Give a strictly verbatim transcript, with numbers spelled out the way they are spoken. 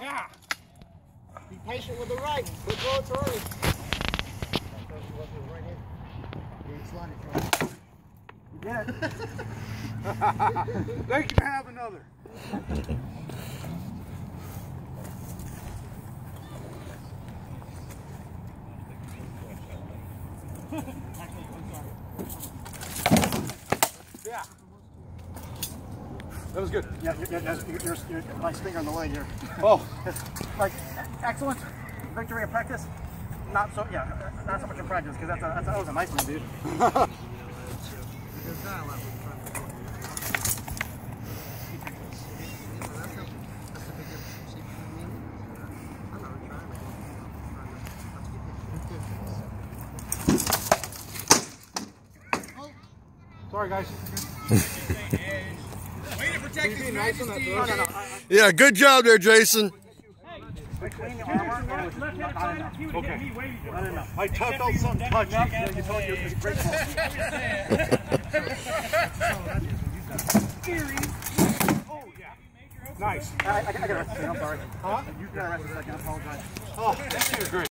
Yeah. Be patient with the right. Quit throwing it early. You did it. They can have another. Yeah. That was good. Yeah, you're, you're, you're, you're nice finger on the leg here. Oh. Like, excellent. Victory in practice. Not so, yeah, not so much in practice, because that's a, that's a, that was a nice one, dude. Sorry, guys. Way to protect his majesty. No, no, no. Yeah, good job there, Jason. Between the armor and it was not, not enough. Okay. Not enough. I toughed out some touch. Yeah, you told you it was a great ball. Oh, yeah. Nice. I, I, I got arrested. I'm sorry. Huh? You got arrested. I apologize. Oh, that was great.